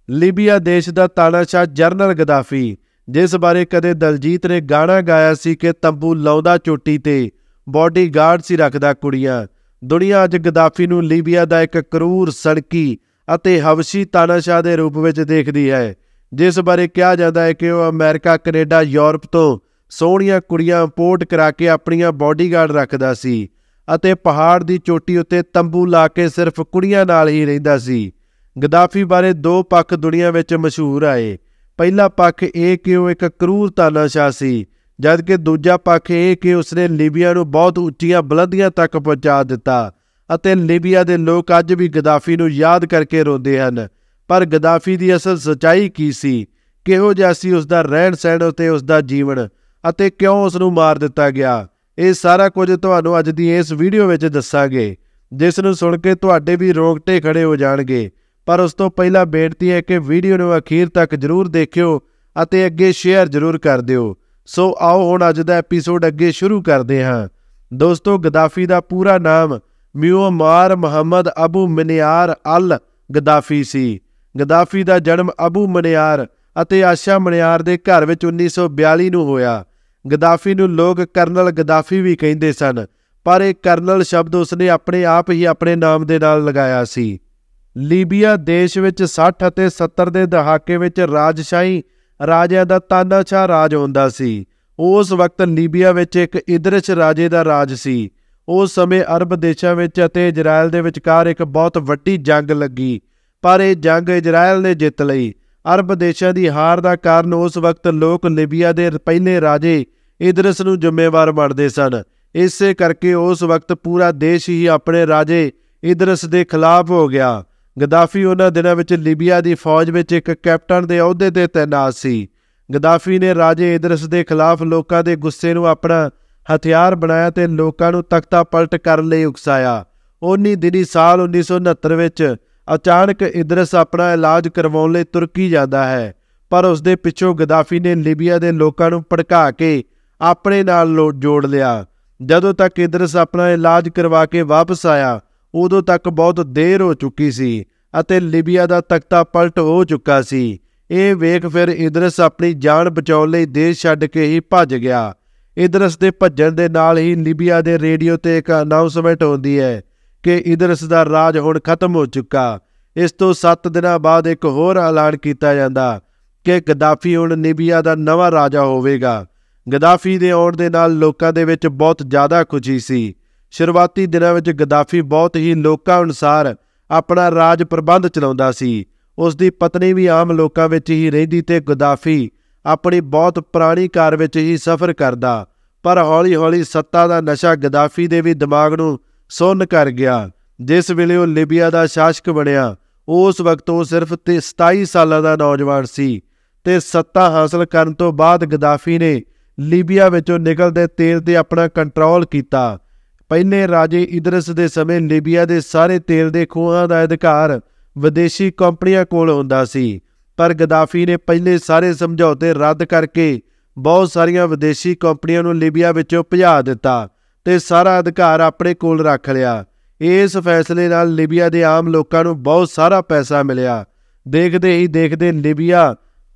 Libya ਦੇਸ਼ ਦਾ ਤਾਨਾਸ਼ਾਹ general ਗਦਾਫੀ, ਜਿਸ ਬਾਰੇ ਕਦੇ ਦਲਜੀਤ ਨੇ ਗਾਣਾ ਗਾਇਆ ਸੀ ਕਿ ਤੰਬੂ ਲਾਉਂਦਾ ਚੋਟੀ ਤੇ ਬੋਡੀਗਾਰਡ ਸੀ ਰੱਖਦਾ ਕੁੜੀਆਂ। ਦੁਨੀਆ ਅੱਜ ਗਦਾਫੀ ਨੂੰ ਲੀਬੀਆ ਦਾ ਇੱਕ ਕਰੂਰ, ਸੜਕੀ ਅਤੇ ਹਵਸ਼ੀ ਤਾਨਾਸ਼ਾਹ ਦੇ ਰੂਪ ਵਿੱਚ ਦੇਖਦੀ ਹੈ, ਜਿਸ ਬਾਰੇ ਕਿਹਾ ਜਾਂਦਾ ਹੈ ਕਿ ਉਹ ਅਮਰੀਕਾ, ਕੈਨੇਡਾ, ਯੂਰਪ ਤੋਂ ਸੋਹਣੀਆਂ ਕੁੜੀਆਂ ਇੰਪੋਰਟ ਕਰਾ ਕੇ ਆਪਣੀਆਂ ਬੋਡੀਗਾਰਡ ਰੱਖਦਾ ਸੀ ਅਤੇ ਪਹਾੜ ਦੀ ਚੋਟੀ ਉੱਤੇ ਤੰਬੂ ਲਾ ਕੇ ਸਿਰਫ ਕੁੜੀਆਂ ਨਾਲ ਹੀ ਰਹਿੰਦਾ ਸੀ। ਗਦਾਫੀ ਬਾਰੇ ਦੋ ਪੱਖ ਦੁਨੀਆ ਵਿੱਚ ਮਸ਼ਹੂਰ ਆਏ। ਪਹਿਲਾ ਪੱਖ ਇਹ ਕਿ ਉਹ ਇੱਕ ਕਰੂਰ ਤਾਨਾਸ਼ਾਹ ਸੀ, ਜਦਕਿ ਦੂਜਾ ਪੱਖ ਇਹ ਕਿ ਉਸਨੇ ਲੀਬੀਆ ਨੂੰ ਬਹੁਤ ਉੱਚੀਆਂ ਬੁਲੰਦੀਆਂ ਤੱਕ ਪਹੁੰਚਾ ਦਿੱਤਾ ਅਤੇ ਲੀਬੀਆ ਦੇ ਲੋਕ ਅੱਜ ਵੀ ਗਦਾਫੀ ਨੂੰ ਯਾਦ ਕਰਕੇ ਰੋਂਦੇ ਹਨ। ਪਰ ਗਦਾਫੀ ਦੀ ਅਸਲ ਸੱਚਾਈ ਕੀ ਸੀ? ਕਿਹੋ ਜਿਹਾ ਸੀ ਉਸਦਾ ਰਹਿਣ ਸਹਿਣ ਅਤੇ ਉਸਦਾ ਜੀਵਨ, ਅਤੇ ਕਿਉਂ ਉਸ ਨੂੰ ਮਾਰ ਦਿੱਤਾ ਗਿਆ? ਇਹ ਸਾਰਾ ਕੁਝ ਤੁਹਾਨੂੰ ਅੱਜ ਦੀ ਇਸ ਵੀਡੀਓ ਵਿੱਚ ਦੱਸਾਂਗੇ, ਜਿਸ ਨੂੰ ਸੁਣ ਕੇ ਤੁਹਾਡੇ ਵੀ ਰੋਂਗਟੇ ਖੜੇ ਹੋ ਜਾਣਗੇ। ਪਰ ਉਸ ਤੋਂ ਪਹਿਲਾਂ ਬੇਨਤੀ ਹੈ ਕਿ ਵੀਡੀਓ ਨੂੰ ਅਖੀਰ ਤੱਕ ਜ਼ਰੂਰ ਦੇਖਿਓ ਅਤੇ ਅੱਗੇ ਸ਼ੇਅਰ ਜ਼ਰੂਰ ਕਰ ਦਿਓ। ਸੋ ਆਓ ਹੁਣ ਅੱਜ ਦਾ ਐਪੀਸੋਡ ਅੱਗੇ ਸ਼ੁਰੂ ਕਰਦੇ ਹਾਂ। ਦੋਸਤੋ, ਗਦਾਫੀ ਦਾ ਪੂਰਾ ਨਾਮ ਮੁਅੱਮਰ ਮੁਹੰਮਦ ਅਬੂ ਮਨਿਆਰ ਅਲ ਗਦਾਫੀ ਸੀ। ਗਦਾਫੀ ਦਾ ਜਨਮ ਅਬੂ ਮਨਿਆਰ ਅਤੇ ਆਸ਼ਾ ਮਨਿਆਰ ਦੇ ਘਰ ਵਿੱਚ 1942 ਨੂੰ ਹੋਇਆ। ਗਦਾਫੀ ਨੂੰ ਲੋਕ ਕਰਨਲ ਗਦਾਫੀ ਵੀ ਕਹਿੰਦੇ ਸਨ, ਪਰ ਇਹ ਕਰਨਲ ਸ਼ਬਦ ਉਸਨੇ ਆਪਣੇ ਆਪ ਹੀ ਆਪਣੇ ਨਾਮ ਦੇ ਨਾਲ ਲਗਾਇਆ ਸੀ। ਲੀਬੀਆ ਦੇਸ਼ ਵਿੱਚ 60 ਅਤੇ 70 ਦੇ ਦਹਾਕੇ ਵਿੱਚ ਰਾਜਸ਼ਾਹੀ ਰਾਜਿਆਂ ਦਾ ਤਾਨਾਸ਼ਾਹ ਰਾਜ ਹੁੰਦਾ ਸੀ। ਉਸ ਵਕਤ ਲੀਬੀਆ ਵਿੱਚ ਇੱਕ ਇਦਰਿਸ ਰਾਜੇ ਦਾ ਰਾਜ ਸੀ। ਉਸ ਸਮੇਂ ਅਰਬ ਦੇਸ਼ਾਂ ਵਿੱਚ ਅਤੇ ਇਜ਼ਰਾਈਲ ਦੇ ਵਿਚਕਾਰ ਇੱਕ ਬਹੁਤ ਵੱਡੀ ਜੰਗ ਲੱਗੀ, ਪਰ ਇਹ ਜੰਗ ਇਜ਼ਰਾਈਲ ਨੇ ਜਿੱਤ ਲਈ। ਅਰਬ ਦੇਸ਼ਾਂ ਦੀ ਹਾਰ ਦਾ ਕਾਰਨ ਉਸ ਵਕਤ ਲੋਕ ਲੀਬੀਆ ਦੇ ਪਹਿਲੇ ਰਾਜੇ ਇਦਰਿਸ ਨੂੰ ਜ਼ਿੰਮੇਵਾਰ ਮੰਨਦੇ ਸਨ। ਇਸੇ ਕਰਕੇ ਉਸ ਵਕਤ ਪੂਰਾ ਦੇਸ਼ ਹੀ ਆਪਣੇ ਰਾਜੇ ਇਦਰਿਸ ਦੇ ਖਿਲਾਫ ਹੋ ਗਿਆ। ਗਦਾਫੀ ਉਹਨਾਂ ਦਿਨਾਂ ਵਿੱਚ ਲੀਬੀਆ ਦੀ ਫੌਜ ਵਿੱਚ ਇੱਕ ਕੈਪਟਨ ਦੇ ਅਹੁਦੇ ਤੇ ਤੈਨਾਤ ਸੀ। ਗਦਾਫੀ ਨੇ ਰਾਜੇ ਇਦਰਿਸ ਦੇ ਖਿਲਾਫ ਲੋਕਾਂ ਦੇ ਗੁੱਸੇ ਨੂੰ ਆਪਣਾ ਹਥਿਆਰ ਬਣਾਇਆ ਤੇ ਲੋਕਾਂ ਨੂੰ ਤਖਤਾ ਪਲਟ ਕਰਨ ਲਈ ਉਕਸਾਇਆ। ਉਨੀ ਦਿਨੀ ਸਾਲ 1969 ਵਿੱਚ ਅਚਾਨਕ ਇਦਰਿਸ ਆਪਣਾ ਇਲਾਜ ਕਰਵਾਉਣ ਲਈ ਤੁਰਕੀ ਜਾਂਦਾ ਹੈ, ਪਰ ਉਸਦੇ ਪਿੱਛੋਂ ਗਦਾਫੀ ਨੇ ਲੀਬੀਆ ਦੇ ਲੋਕਾਂ ਨੂੰ ਭੜਕਾ ਕੇ ਆਪਣੇ ਨਾਲ ਜੋੜ ਲਿਆ। ਜਦੋਂ ਤੱਕ ਇਦਰਿਸ ਆਪਣਾ ਇਲਾਜ ਕਰਵਾ ਕੇ ਵਾਪਸ ਆਇਆ, ਉਦੋਂ ਤੱਕ ਬਹੁਤ ਦੇਰ ਹੋ ਚੁੱਕੀ ਸੀ ਅਤੇ ਲੀਬੀਆ ਦਾ ਤਖਤਾ ਪਲਟ ਹੋ ਚੁੱਕਾ ਸੀ। ਇਹ ਵੇਖ ਫਿਰ ਇਦਰਿਸ ਆਪਣੀ ਜਾਨ ਬਚਾਉਣ ਲਈ ਦੇਸ਼ ਛੱਡ ਕੇ ਹੀ ਭੱਜ ਗਿਆ। ਇਦਰਿਸ ਦੇ ਭੱਜਣ ਦੇ ਨਾਲ ਹੀ ਲੀਬੀਆ ਦੇ ਰੇਡੀਓ ਤੇ ਇੱਕ ਅਨਾਉਂਸਮੈਂਟ ਹੁੰਦੀ ਹੈ ਕਿ ਇਦਰਿਸ ਦਾ ਰਾਜ ਹੁਣ ਖਤਮ ਹੋ ਚੁੱਕਾ। ਇਸ ਤੋਂ 7 ਦਿਨਾਂ ਬਾਅਦ ਇੱਕ ਹੋਰ ਐਲਾਨ ਕੀਤਾ ਜਾਂਦਾ ਕਿ ਗਦਾਫੀ ਹੁਣ ਲੀਬੀਆ ਦਾ ਨਵਾਂ ਰਾਜਾ ਹੋਵੇਗਾ। ਗਦਾਫੀ ਦੇ ਆਉਣ ਦੇ ਨਾਲ ਲੋਕਾਂ ਦੇ ਵਿੱਚ ਬਹੁਤ ਜ਼ਿਆਦਾ ਖੁਸ਼ੀ ਸੀ। ਸ਼ੁਰੂਆਤੀ ਦਿਨਾਂ ਵਿੱਚ ਗਦਾਫੀ ਬਹੁਤ ਹੀ ਲੋਕਾਂ ਅਨੁਸਾਰ ਆਪਣਾ ਰਾਜ ਪ੍ਰਬੰਧ ਚਲਾਉਂਦਾ ਸੀ। ਉਸ ਦੀ ਪਤਨੀ ਵੀ ਆਮ ਲੋਕਾਂ ਵਿੱਚ ਹੀ ਰਹਿੰਦੀ ਤੇ ਗਦਾਫੀ ਆਪਣੀ ਬਹੁਤ ਪੁਰਾਣੀ ਕਾਰ ਵਿੱਚ ਹੀ ਸਫ਼ਰ ਕਰਦਾ। ਪਰ ਹੌਲੀ-ਹੌਲੀ ਸੱਤਾ ਦਾ ਨਸ਼ਾ ਗਦਾਫੀ ਦੇ ਵੀ ਦਿਮਾਗ ਨੂੰ ਸੁੰਨ ਕਰ ਗਿਆ। ਜਿਸ ਵੇਲੇ ਉਹ ਲੀਬੀਆ ਦਾ ਸ਼ਾਸਕ ਬਣਿਆ, ਉਸ ਵਕਤ ਉਹ ਸਿਰਫ 27 ਸਾਲਾਂ ਦਾ ਨੌਜਵਾਨ ਸੀ ਤੇ ਸੱਤਾ ਹਾਸਲ ਕਰਨ ਤੋਂ ਬਾਅਦ ਗਦਾਫੀ ਨੇ ਲੀਬੀਆ ਵਿੱਚੋਂ ਨਿਕਲਦੇ ਤੇਲ ਤੇ ਆਪਣਾ ਕੰਟਰੋਲ ਕੀਤਾ। ਪਹਿਲੇ ਰਾਜੇ ਇਦਰਿਸ ਦੇ ਸਮੇਂ ਲੀਬੀਆ ਦੇ ਸਾਰੇ ਤੇਲ ਦੇ ਖੂਹਾਂ ਦਾ ਅਧਿਕਾਰ ਵਿਦੇਸ਼ੀ ਕੰਪਨੀਆਂ ਕੋਲ ਹੁੰਦਾ ਸੀ, ਪਰ ਗਦਾਫੀ ਨੇ ਪਹਿਲੇ ਸਾਰੇ ਸਮਝੌਤੇ ਰੱਦ ਕਰਕੇ ਬਹੁਤ ਸਾਰੀਆਂ ਵਿਦੇਸ਼ੀ ਕੰਪਨੀਆਂ ਨੂੰ ਲੀਬੀਆ ਵਿੱਚੋਂ ਭਜਾ ਦਿੱਤਾ ਤੇ ਸਾਰਾ ਅਧਿਕਾਰ ਆਪਣੇ ਕੋਲ ਰੱਖ ਲਿਆ। ਇਸ ਫੈਸਲੇ ਨਾਲ ਲੀਬੀਆ ਦੇ ਆਮ ਲੋਕਾਂ ਨੂੰ ਬਹੁਤ ਸਾਰਾ ਪੈਸਾ ਮਿਲਿਆ। ਦੇਖਦੇ ਹੀ ਦੇਖਦੇ ਲੀਬੀਆ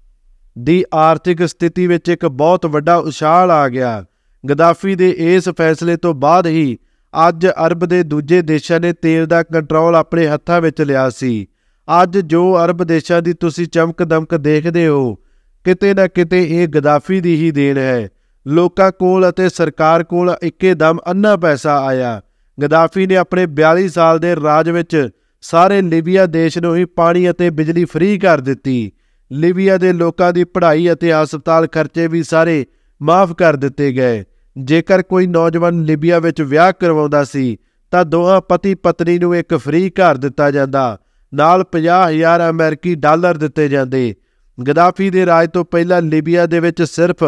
ਦੀ ਆਰਥਿਕ ਸਥਿਤੀ ਵਿੱਚ ਇੱਕ ਬਹੁਤ ਵੱਡਾ ਉਛਾਲ ਆ ਗਿਆ। ਗਦਾਫੀ ਦੇ ਇਸ ਫੈਸਲੇ ਤੋਂ ਬਾਅਦ ਹੀ ਅੱਜ ਅਰਬ ਦੇ ਦੂਜੇ ਦੇਸ਼ਾਂ ਨੇ ਤੇਲ ਦਾ ਕੰਟਰੋਲ ਆਪਣੇ ਹੱਥਾਂ ਵਿੱਚ ਲਿਆ ਸੀ। ਅੱਜ ਜੋ ਅਰਬ ਦੇਸ਼ਾਂ ਦੀ ਤੁਸੀਂ ਚਮਕ ਦਮਕ ਦੇਖਦੇ ਹੋ, ਕਿਤੇ ਨਾ ਕਿਤੇ ਇਹ ਗਦਾਫੀ ਦੀ ਹੀ ਦੇਣ ਹੈ। ਲੋਕਾਂ ਕੋਲ ਅਤੇ ਸਰਕਾਰ ਕੋਲ ਇੱਕਦਮ ਅੰਨਾ ਪੈਸਾ ਆਇਆ। ਗਦਾਫੀ ਨੇ ਆਪਣੇ 42 ਸਾਲ ਦੇ ਰਾਜ ਵਿੱਚ ਸਾਰੇ ਲੀਬੀਆ ਦੇਸ਼ ਨੂੰ ਹੀ ਪਾਣੀ ਅਤੇ ਬਿਜਲੀ ਫ੍ਰੀ ਕਰ ਦਿੱਤੀ। ਲੀਬੀਆ ਦੇ ਲੋਕਾਂ ਦੀ ਪੜ੍ਹਾਈ ਅਤੇ ਹਸਪਤਾਲ ਖਰਚੇ ਵੀ ਸਾਰੇ ਮਾਫ ਕਰ ਦਿੱਤੇ ਗਏ। ਜੇਕਰ ਕੋਈ ਨੌਜਵਾਨ ਲੀਬੀਆ ਵਿੱਚ ਵਿਆਹ ਕਰਵਾਉਂਦਾ ਸੀ ਤਾਂ ਦੋਹਾਂ ਪਤੀ ਪਤਨੀ ਨੂੰ ਇੱਕ ਫ੍ਰੀ ਘਰ ਦਿੱਤਾ ਜਾਂਦਾ, ਨਾਲ 50,000 ਅਮਰੀਕੀ ਡਾਲਰ ਦਿੱਤੇ ਜਾਂਦੇ। ਗਦਾਫੀ ਦੇ ਰਾਜ ਤੋਂ ਪਹਿਲਾਂ ਲੀਬੀਆ ਦੇ ਵਿੱਚ ਸਿਰਫ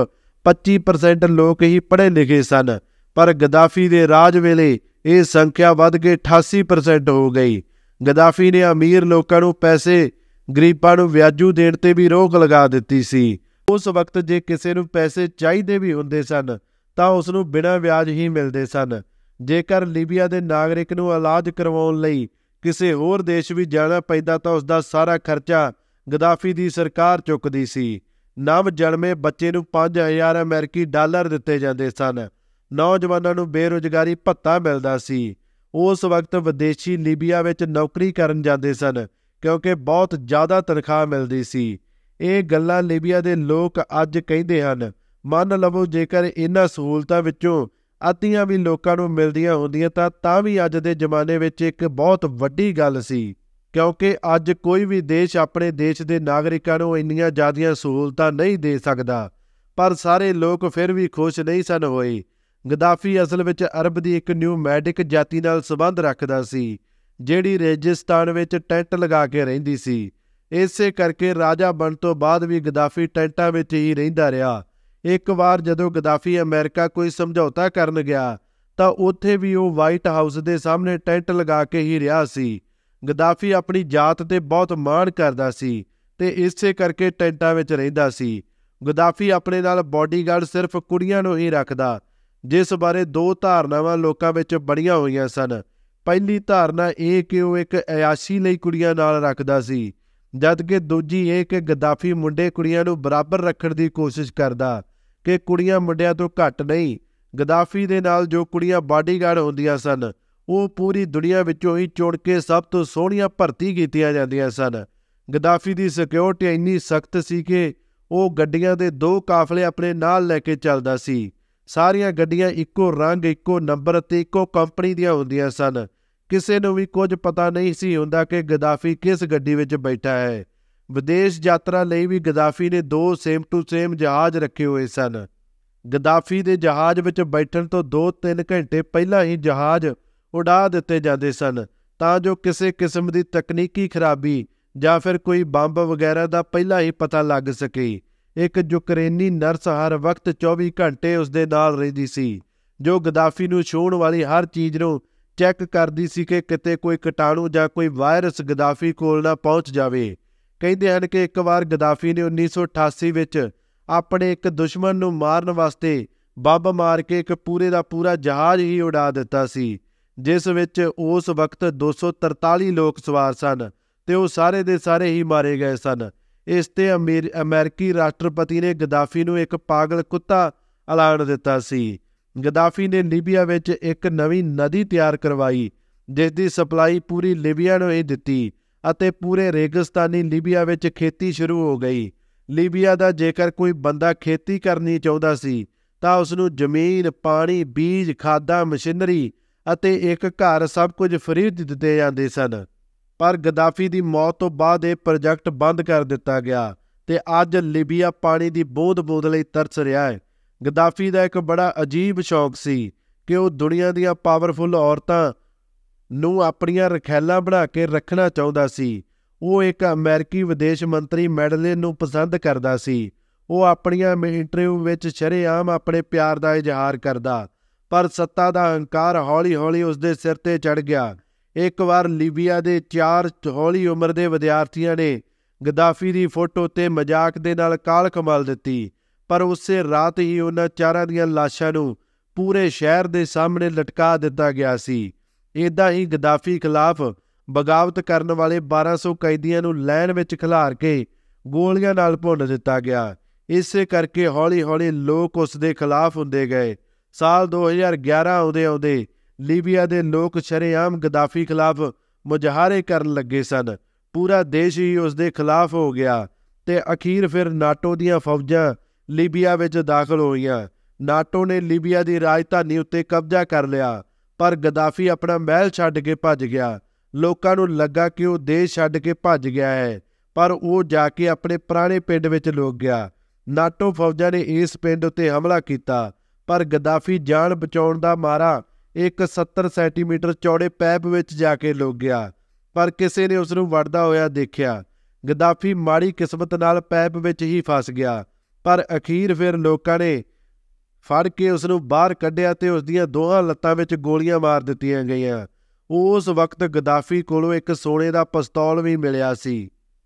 25% ਲੋਕ ਹੀ ਪੜ੍ਹੇ ਲਿਖੇ ਸਨ, ਪਰ ਗਦਾਫੀ ਦੇ ਰਾਜ ਵੇਲੇ ਇਹ ਸੰਖਿਆ ਵੱਧ ਕੇ 88% ਹੋ ਗਈ। ਗਦਾਫੀ ਨੇ ਅਮੀਰ ਲੋਕਾਂ ਨੂੰ ਪੈਸੇ, ਗਰੀਬਾਂ ਨੂੰ ਵਿਆਜੂ ਦੇਣ ਤੇ ਵੀ ਰੋਕ ਲਗਾ ਦਿੱਤੀ ਸੀ। ਉਸ ਵਕਤ ਜੇ ਕਿਸੇ ਨੂੰ ਪੈਸੇ ਚਾਹੀਦੇ ਵੀ ਹੁੰਦੇ ਸਨ ਤਾਂ ਉਸ ਨੂੰ ਬਿਨਾਂ ਵਿਆਜ ਹੀ ਮਿਲਦੇ ਸਨ। ਜੇਕਰ ਲੀਬੀਆ ਦੇ ਨਾਗਰਿਕ ਨੂੰ ਇਲਾਜ ਕਰਵਾਉਣ ਲਈ ਕਿਸੇ ਹੋਰ ਦੇਸ਼ ਵੀ ਜਾਣਾ ਪੈਂਦਾ ਤਾਂ ਉਸ ਦਾ ਸਾਰਾ ਖਰਚਾ ਗਦਾਫੀ ਦੀ ਸਰਕਾਰ ਚੁੱਕਦੀ ਸੀ। ਨਵ ਜਨਮੇ ਬੱਚੇ ਨੂੰ 5000 ਅਮਰੀਕੀ ਡਾਲਰ ਦਿੱਤੇ ਜਾਂਦੇ ਸਨ। ਨੌਜਵਾਨਾਂ ਨੂੰ ਬੇਰੁਜ਼ਗਾਰੀ ਭੱਤਾ ਮਿਲਦਾ ਸੀ। ਉਸ ਵਕਤ ਵਿਦੇਸ਼ੀ ਲੀਬੀਆ ਵਿੱਚ ਨੌਕਰੀ ਕਰਨ ਜਾਂਦੇ ਸਨ ਕਿਉਂਕਿ ਬਹੁਤ ਜ਼ਿਆਦਾ ਤਨਖਾਹ ਮਿਲਦੀ ਸੀ। ਇਹ ਗੱਲਾਂ ਲੀਬੀਆ ਦੇ ਲੋਕ ਅੱਜ ਕਹਿੰਦੇ ਹਨ। ਮੰਨ ਲਵੋ ਜੇਕਰ ਇਹਨਾਂ ਸਹੂਲਤਾਂ ਵਿੱਚੋਂ ਅੱਧੀਆਂ ਵੀ ਲੋਕਾਂ ਨੂੰ ਮਿਲਦੀਆਂ ਹੁੰਦੀਆਂ ਤਾਂ ਵੀ ਅੱਜ ਦੇ ਜ਼ਮਾਨੇ ਵਿੱਚ ਇੱਕ ਬਹੁਤ ਵੱਡੀ ਗੱਲ ਸੀ, ਕਿਉਂਕਿ ਅੱਜ ਕੋਈ ਵੀ ਦੇਸ਼ ਆਪਣੇ ਦੇਸ਼ ਦੇ ਨਾਗਰਿਕਾਂ ਨੂੰ ਇੰਨੀਆਂ ਜ਼ਿਆਦੀਆਂ ਸਹੂਲਤਾਂ ਨਹੀਂ ਦੇ ਸਕਦਾ। ਪਰ ਸਾਰੇ ਲੋਕ ਫਿਰ ਵੀ ਖੁਸ਼ ਨਹੀਂ ਸਨ ਹੋਏ। ਗਦਾਫੀ ਅਸਲ ਵਿੱਚ ਅਰਬ ਦੀ ਇੱਕ ਨਿਊਮੈਡਿਕ ਜਾਤੀ ਨਾਲ ਸੰਬੰਧ ਰੱਖਦਾ ਸੀ, ਜਿਹੜੀ ਰੇਗਿਸਤਾਨ ਵਿੱਚ ਟੈਂਟ ਲਗਾ ਕੇ ਰਹਿੰਦੀ ਸੀ। ਇਸੇ ਕਰਕੇ ਰਾਜਾ ਬਣਨ ਤੋਂ ਬਾਅਦ ਵੀ ਗਦਾਫੀ ਟੈਂਟਾਂ ਵਿੱਚ ਹੀ ਰਹਿੰਦਾ ਰਿਹਾ। ਇੱਕ ਵਾਰ ਜਦੋਂ ਗਦਾਫੀ ਅਮਰੀਕਾ ਕੋਈ ਸਮਝੌਤਾ ਕਰਨ ਗਿਆ ਤਾਂ ਉੱਥੇ ਵੀ ਉਹ ਵਾਈਟ ਹਾਊਸ ਦੇ ਸਾਹਮਣੇ ਟੈਂਟ ਲਗਾ ਕੇ ਹੀ ਰਿਹਾ ਸੀ। ਗਦਾਫੀ ਆਪਣੀ ਜਾਤ 'ਤੇ ਬਹੁਤ ਮਾਣ ਕਰਦਾ ਸੀ ਤੇ ਇਸੇ ਕਰਕੇ ਟੈਂਟਾਂ ਵਿੱਚ ਰਹਿੰਦਾ ਸੀ। ਗਦਾਫੀ ਆਪਣੇ ਨਾਲ ਬਾਡੀਗਾਰਡ ਸਿਰਫ ਕੁੜੀਆਂ ਨੂੰ ਹੀ ਰੱਖਦਾ, ਜਿਸ ਬਾਰੇ ਦੋ ਧਾਰਨਾਵਾਂ ਲੋਕਾਂ ਵਿੱਚ ਬਣੀਆਂ ਹੋਈਆਂ ਸਨ। ਪਹਿਲੀ ਧਾਰਨਾ ਇਹ ਕਿ ਉਹ ਇੱਕ ਅਯਾਸ਼ੀ ਲਈ ਕੁੜੀਆਂ ਨਾਲ ਰੱਖਦਾ ਸੀ, ਜਦਕਿ ਦੂਜੀ ਇਹ ਕਿ ਗਦਾਫੀ ਮੁੰਡੇ ਕੁੜੀਆਂ ਨੂੰ ਬਰਾਬਰ ਰੱਖਣ ਦੀ ਕੋਸ਼ਿਸ਼ ਕਰਦਾ ਕਿ ਕੁੜੀਆਂ ਮੁੰਡਿਆਂ ਤੋਂ ਘੱਟ ਨਹੀਂ। ਗਦਾਫੀ ਦੇ ਨਾਲ ਜੋ ਕੁੜੀਆਂ ਬਾਡੀਗਾਰਡ ਹੁੰਦੀਆਂ ਸਨ ਉਹ ਪੂਰੀ ਦੁਨੀਆ ਵਿੱਚੋਂ ਹੀ ਚੁਣ ਕੇ ਸਭ ਤੋਂ ਸੋਹਣੀਆਂ ਭਰਤੀ ਕੀਤੀਆਂ ਜਾਂਦੀਆਂ ਸਨ। ਗਦਾਫੀ ਦੀ ਸਿਕਿਉਰਿਟੀ ਇੰਨੀ ਸਖਤ ਸੀ ਕਿ ਉਹ ਗੱਡੀਆਂ ਦੇ 2 ਕਾਫਲੇ ਆਪਣੇ ਨਾਲ ਲੈ ਕੇ ਚੱਲਦਾ ਸੀ। ਸਾਰੀਆਂ ਗੱਡੀਆਂ ਇੱਕੋ ਰੰਗ, ਇੱਕੋ ਨੰਬਰ ਅਤੇ ਇੱਕੋ ਕੰਪਨੀ ਦੀਆਂ ਹੁੰਦੀਆਂ ਸਨ। ਕਿਸੇ ਨੂੰ ਵੀ ਕੁਝ ਪਤਾ ਨਹੀਂ ਸੀ ਹੁੰਦਾ ਕਿ ਗਦਾਫੀ ਕਿਸ ਗੱਡੀ ਵਿੱਚ ਬੈਠਾ ਹੈ। ਵਿਦੇਸ਼ ਯਾਤਰਾ ਲਈ ਵੀ ਗਦਾਫੀ ਨੇ 2 ਸੇਮ ਟੂ ਸੇਮ ਜਹਾਜ਼ ਰੱਖੇ ਹੋਏ ਸਨ। ਗਦਾਫੀ ਦੇ ਜਹਾਜ਼ ਵਿੱਚ ਬੈਠਣ ਤੋਂ 2-3 ਘੰਟੇ ਪਹਿਲਾਂ ਹੀ ਜਹਾਜ਼ ਉਡਾ ਦਿੱਤੇ ਜਾਂਦੇ ਸਨ ਤਾਂ ਜੋ ਕਿਸੇ ਕਿਸਮ ਦੀ ਤਕਨੀਕੀ ਖਰਾਬੀ ਜਾਂ ਫਿਰ ਕੋਈ ਬੰਬ ਵਗੈਰਾ ਦਾ ਪਹਿਲਾਂ ਹੀ ਪਤਾ ਲੱਗ ਸਕੇ। ਇੱਕ ਯੂਕਰੇਨੀ ਨਰਸ ਹਰ ਵਕਤ 24 ਘੰਟੇ ਉਸ ਦੇ ਨਾਲ ਰਹਿੰਦੀ ਸੀ, ਜੋ ਗਦਾਫੀ ਨੂੰ ਛੂਹਣ ਵਾਲੀ ਹਰ ਚੀਜ਼ ਨੂੰ ਚੈੱਕ ਕਰਦੀ ਸੀ ਕਿ ਕਿਤੇ ਕੋਈ ਕੀਟਾਣੂ ਜਾਂ ਕੋਈ ਵਾਇਰਸ ਗਦਾਫੀ ਕੋਲ ਨਾ ਪਹੁੰਚ ਜਾਵੇ। ਕਹਿੰਦੇ ਹਨ ਕਿ ਇੱਕ ਵਾਰ ਗਦਾਫੀ ਨੇ 1988 ਵਿੱਚ ਆਪਣੇ ਇੱਕ ਦੁਸ਼ਮਣ ਨੂੰ ਮਾਰਨ ਵਾਸਤੇ ਬੰਬ ਮਾਰ ਕੇ ਇੱਕ ਪੂਰੇ ਦਾ ਪੂਰਾ ਜਹਾਜ਼ ਹੀ ਉਡਾ ਦਿੱਤਾ ਸੀ, ਜਿਸ ਵਿੱਚ ਉਸ ਵਕਤ 243 ਲੋਕ ਸਵਾਰ ਸਨ ਤੇ ਉਹ ਸਾਰੇ ਦੇ ਸਾਰੇ ਹੀ ਮਾਰੇ ਗਏ ਸਨ। ਇਸ ਤੇ ਅਮਰੀਕੀ ਰਾਸ਼ਟਰਪਤੀ ਨੇ ਗਦਾਫੀ ਨੂੰ ਇੱਕ ਪਾਗਲ ਕੁੱਤਾ ਐਲਾਨ ਦਿੱਤਾ ਸੀ। ਗਦਾਫੀ ਨੇ ਲੀਬੀਆ ਵਿੱਚ ਇੱਕ ਨਵੀਂ ਨਦੀ ਤਿਆਰ ਕਰਵਾਈ, ਜਿਸ ਦੀ ਸਪਲਾਈ ਪੂਰੀ ਲੀਬੀਆ ਨੂੰ ਹੀ ਦਿੱਤੀ ਅਤੇ ਪੂਰੇ ਰੇਗਿਸਤਾਨੀ ਲੀਬੀਆ ਵਿੱਚ ਖੇਤੀ ਸ਼ੁਰੂ ਹੋ ਗਈ। ਲੀਬੀਆ ਦਾ ਜੇਕਰ ਕੋਈ ਬੰਦਾ ਖੇਤੀ ਕਰਨੀ ਚਾਹੁੰਦਾ ਸੀ ਤਾਂ ਉਸਨੂੰ ਜ਼ਮੀਨ, ਪਾਣੀ, ਬੀਜ, ਖਾਦਾਂ, ਮਸ਼ੀਨਰੀ ਅਤੇ ਇੱਕ ਘਰ ਸਭ ਕੁਝ ਫ੍ਰੀ ਦਿੱਤੇ ਜਾਂਦੇ ਸਨ। ਪਰ ਗਦਾਫੀ ਦੀ ਮੌਤ ਤੋਂ ਬਾਅਦ ਇਹ ਪ੍ਰੋਜੈਕਟ ਬੰਦ ਕਰ ਦਿੱਤਾ ਗਿਆ ਤੇ ਅੱਜ ਲੀਬੀਆ ਪਾਣੀ ਦੀ ਬੂੰਦ-ਬੂੰਦ ਲਈ ਤਰਸ ਰਿਹਾ ਹੈ। ਗਦਾਫੀ ਦਾ ਇੱਕ ਬੜਾ ਅਜੀਬ ਸ਼ੌਕ ਸੀ ਕਿ ਉਹ ਦੁਨੀਆ ਦੀਆਂ ਪਾਵਰਫੁਲ ਔਰਤਾਂ ਨੂੰ ਆਪਣੀਆਂ ਰਖੈਲਾਂ ਬਣਾ ਕੇ ਰੱਖਣਾ ਚਾਹੁੰਦਾ ਸੀ। ਉਹ ਇੱਕ ਅਮਰੀਕੀ ਵਿਦੇਸ਼ ਮੰਤਰੀ ਮੈਡਲਿਨ ਨੂੰ ਪਸੰਦ ਕਰਦਾ ਸੀ। ਉਹ ਆਪਣੀਆਂ ਇੰਟਰਵਿਊ ਵਿੱਚ ਸ਼ਰੇਆਮ ਆਪਣੇ ਪਿਆਰ ਦਾ ਇਜ਼ਹਾਰ ਕਰਦਾ, ਪਰ ਸੱਤਾ ਦਾ ਹੰਕਾਰ ਹੌਲੀ-ਹੌਲੀ ਉਸਦੇ ਸਿਰ ਤੇ ਚੜ੍ਹ ਗਿਆ। ਇੱਕ ਵਾਰ ਲੀਬੀਆ ਦੇ 4 ਹੌਲੀ ਉਮਰ ਦੇ ਵਿਦਿਆਰਥੀਆਂ ਨੇ ਗਦਾਫੀ ਦੀ ਫੋਟੋ ਤੇ ਮਜ਼ਾਕ ਦੇ ਨਾਲ ਕਾਲਖ ਮਲ ਦਿੱਤੀ, ਪਰ ਉਸੇ ਰਾਤ ਹੀ ਉਹਨਾਂ 4 ਦੀਆਂ ਲਾਸ਼ਾਂ ਨੂੰ ਪੂਰੇ ਸ਼ਹਿਰ ਦੇ ਸਾਹਮਣੇ ਲਟਕਾ ਦਿੱਤਾ ਗਿਆ ਸੀ। ਇੱਦਾਂ ਹੀ ਗਦਾਫੀ ਖਿਲਾਫ ਬਗਾਵਤ ਕਰਨ ਵਾਲੇ 1200 ਕੈਦੀਆਂ ਨੂੰ ਲਾਈਨ ਵਿੱਚ ਖਿਲਾਰ ਕੇ ਗੋਲੀਆਂ ਨਾਲ ਭੁੰਨ ਦਿੱਤਾ ਗਿਆ। ਇਸੇ ਕਰਕੇ ਹੌਲੀ-ਹੌਲੀ ਲੋਕ ਉਸ ਦੇ ਖਿਲਾਫ ਹੁੰਦੇ ਗਏ। ਸਾਲ 2011 ਆਉਂਦੇ ਲੀਬੀਆ ਦੇ ਲੋਕ ਸ਼ਰੇਆਮ ਗਦਾਫੀ ਖਿਲਾਫ ਮੁਜ਼ਾਹਰੇ ਕਰਨ ਲੱਗੇ ਸਨ। ਪੂਰਾ ਦੇਸ਼ ਹੀ ਉਸ ਦੇ ਖਿਲਾਫ ਹੋ ਗਿਆ ਤੇ ਅਖੀਰ ਫਿਰ ਨਾਟੋ ਦੀਆਂ ਫੌਜਾਂ ਲੀਬੀਆ ਵਿੱਚ ਦਾਖਲ ਹੋਈਆਂ। ਨਾਟੋ ਨੇ ਲੀਬੀਆ ਦੀ ਰਾਜਧਾਨੀ ਉੱਤੇ ਕਬਜ਼ਾ ਕਰ ਲਿਆ, ਪਰ ਗਦਾਫੀ ਆਪਣਾ ਮਹਿਲ ਛੱਡ ਕੇ ਭੱਜ ਗਿਆ। ਲੋਕਾਂ ਨੂੰ ਲੱਗਾ ਕਿ ਉਹ ਦੇਸ਼ ਛੱਡ ਕੇ ਭੱਜ ਗਿਆ ਹੈ, ਪਰ ਉਹ ਜਾ ਕੇ ਆਪਣੇ ਪੁਰਾਣੇ ਪਿੰਡ ਵਿੱਚ ਲੁਕ ਗਿਆ। ਨਾਟੋ ਫੌਜਾਂ ਨੇ ਇਸ ਪਿੰਡ ਉੱਤੇ ਹਮਲਾ ਕੀਤਾ, ਪਰ ਗਦਾਫੀ ਜਾਨ ਬਚਾਉਣ ਦਾ ਮਾਰਾ ਇੱਕ 70 ਸੈਂਟੀਮੀਟਰ ਚੌੜੇ ਪੈਪ ਵਿੱਚ ਜਾ ਕੇ ਲੁਕ ਗਿਆ, ਪਰ ਕਿਸੇ ਨੇ ਉਸ ਨੂੰ ਵੜਦਾ ਹੋਇਆ ਦੇਖਿਆ। ਗਦਾਫੀ ਮਾੜੀ ਕਿਸਮਤ ਨਾਲ ਪੈਪ ਵਿੱਚ ਹੀ ਫਸ ਗਿਆ, ਪਰ ਅਖੀਰ ਫਿਰ ਲੋਕਾਂ ਨੇ ਫੜ ਕੇ ਉਸ ਨੂੰ ਬਾਹਰ ਕੱਢਿਆ ਤੇ ਉਸ ਦੀਆਂ ਦੋਹਾਂ ਲੱਤਾਂ ਵਿੱਚ ਗੋਲੀਆਂ ਮਾਰ ਦਿੱਤੀਆਂ ਗਈਆਂ। ਉਸ ਵਕਤ ਗਦਾਫੀ ਕੋਲੋਂ ਇੱਕ ਸੋਨੇ ਦਾ ਪਿਸਤੌਲ ਵੀ ਮਿਲਿਆ ਸੀ।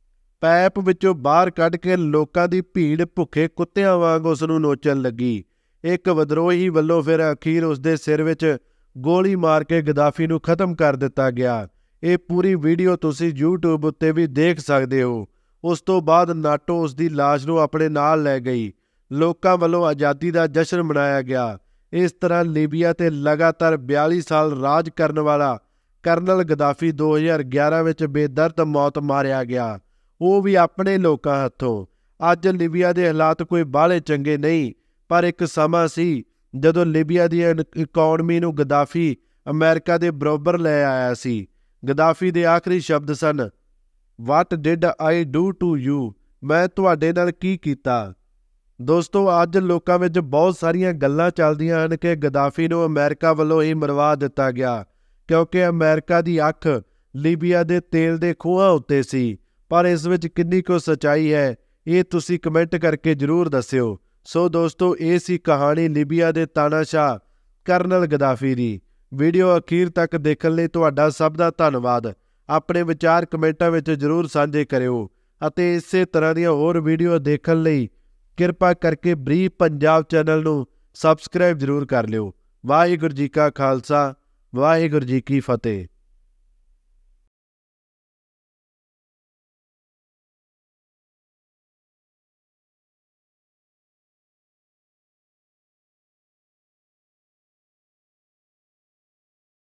ਪੈਪ ਵਿੱਚੋਂ ਬਾਹਰ ਕੱਢ ਕੇ ਲੋਕਾਂ ਦੀ ਭੀੜ ਭੁੱਖੇ ਕੁੱਤਿਆਂ ਵਾਂਗ ਉਸ ਨੂੰ ਨੋਚਣ ਲੱਗੀ। ਇੱਕ ਵਿਦਰੋਹੀ ਵੱਲੋਂ ਫਿਰ ਅਖੀਰ ਉਸ ਦੇ ਸਿਰ ਵਿੱਚ ਗੋਲੀ ਮਾਰ ਕੇ ਗਦਾਫੀ ਨੂੰ ਖਤਮ ਕਰ ਦਿੱਤਾ ਗਿਆ। ਇਹ ਪੂਰੀ ਵੀਡੀਓ ਤੁਸੀਂ YouTube ਉੱਤੇ ਵੀ ਦੇਖ ਸਕਦੇ ਹੋ। ਉਸ ਤੋਂ ਬਾਅਦ ਨਾਟੋ ਉਸ ਦੀ ਲਾਸ਼ ਨੂੰ ਆਪਣੇ ਨਾਲ ਲੈ ਗਈ। ਲੋਕਾਂ ਵੱਲੋਂ ਆਜ਼ਾਦੀ ਦਾ ਜਸ਼ਨ ਮਨਾਇਆ ਗਿਆ। ਇਸ ਤਰ੍ਹਾਂ ਲੀਬੀਆ ਤੇ ਲਗਾਤਾਰ 42 ਸਾਲ ਰਾਜ ਕਰਨ ਵਾਲਾ ਕਰਨਲ ਗਦਾਫੀ 2011 ਵਿੱਚ ਬੇਦਰਦ ਮੌਤ ਮਾਰਿਆ ਗਿਆ, ਉਹ ਵੀ ਆਪਣੇ ਲੋਕਾਂ ਹੱਥੋਂ। ਅੱਜ ਲੀਬੀਆ ਦੇ ਹਾਲਾਤ ਕੋਈ ਬਾਹਲੇ ਚੰਗੇ ਨਹੀਂ, ਪਰ ਇੱਕ ਸਮਾਂ ਸੀ ਜਦੋਂ ਲੀਬੀਆ ਦੀ ਇਕਨੋਮੀ ਨੂੰ ਗਦਾਫੀ ਅਮਰੀਕਾ ਦੇ ਬਰਾਬਰ ਲੈ ਆਇਆ ਸੀ। ਗਦਾਫੀ ਦੇ ਆਖਰੀ ਸ਼ਬਦ ਸਨ, "what did I do to you?" ਮੈਂ ਤੁਹਾਡੇ ਨਾਲ ਕੀ ਕੀਤਾ। ਦੋਸਤੋ, ਅੱਜ ਲੋਕਾਂ ਵਿੱਚ ਬਹੁਤ ਸਾਰੀਆਂ ਗੱਲਾਂ ਚੱਲਦੀਆਂ ਹਨ ਕਿ ਗਦਾਫੀ ਨੂੰ ਅਮਰੀਕਾ ਵੱਲੋਂ ਹੀ ਮਰਵਾ ਦਿੱਤਾ ਗਿਆ ਕਿਉਂਕਿ ਅਮਰੀਕਾ ਦੀ ਅੱਖ ਲੀਬੀਆ ਦੇ ਤੇਲ ਦੇ ਖੂਹਾਂ ਉੱਤੇ ਸੀ। ਪਰ ਇਸ ਵਿੱਚ ਕਿੰਨੀ ਕੁ ਸੱਚਾਈ ਹੈ, ਇਹ ਤੁਸੀਂ ਕਮੈਂਟ ਕਰਕੇ ਜ਼ਰੂਰ ਦੱਸਿਓ। ਸੋ ਦੋਸਤੋ, ਇਹ ਸੀ ਕਹਾਣੀ ਲੀਬੀਆ ਦੇ ਤਾਨਾਸ਼ਾਹ ਕਰਨਲ ਗਦਾਫੀ ਦੀ। ਵੀਡੀਓ ਅਖੀਰ ਤੱਕ ਦੇਖਣ ਲਈ ਤੁਹਾਡਾ ਸਭ ਦਾ ਧੰਨਵਾਦ। ਆਪਣੇ ਵਿਚਾਰ ਕਮੈਂਟਾਂ ਵਿੱਚ ਜ਼ਰੂਰ ਸਾਂਝੇ ਕਰਿਓ ਅਤੇ ਇਸੇ ਤਰ੍ਹਾਂ ਦੀਆਂ ਹੋਰ ਵੀਡੀਓ ਦੇਖਣ ਲਈ ਕਿਰਪਾ ਕਰਕੇ ਬਰੀਫ ਪੰਜਾਬ ਚੈਨਲ ਨੂੰ ਸਬਸਕ੍ਰਾਈਬ ਜ਼ਰੂਰ ਕਰ ਲਿਓ। ਵਾਹਿਗੁਰੂ ਜੀ ਕਾ ਖਾਲਸਾ, ਵਾਹਿਗੁਰੂ ਜੀ ਕੀ ਫਤਿਹ।